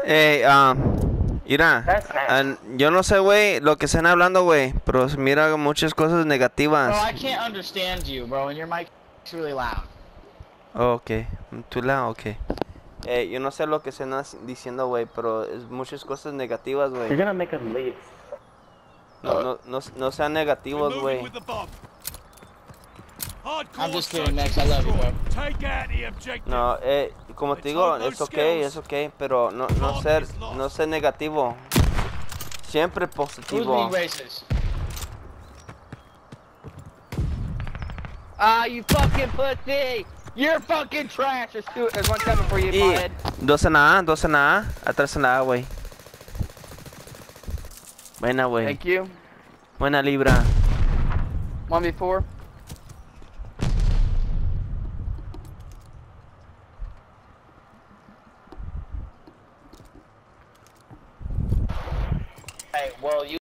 Mira, That's nasty. yo no sé, güey, lo que están hablando, güey, pero mira muchas cosas negativas. Bro, I can't understand you, bro, and your mic's really loud. Oh, ok, tu lado, ok. Yo no sé lo que están diciendo, güey, pero es muchas cosas negativas, You're güey. gonna make him leave. No sean negativos, güey. I'm just kidding, Max. I love you, bro. No, como te digo, es ok, pero no ser negativo. Siempre Who's positivo. being racist? Ah, you fucking pussy! You're fucking trash! There's one coming for you, Y bud. dos en la A, atrás en la A, güey. Buena, güey. Thank you. Buena libra. 1v4. Hey, well, you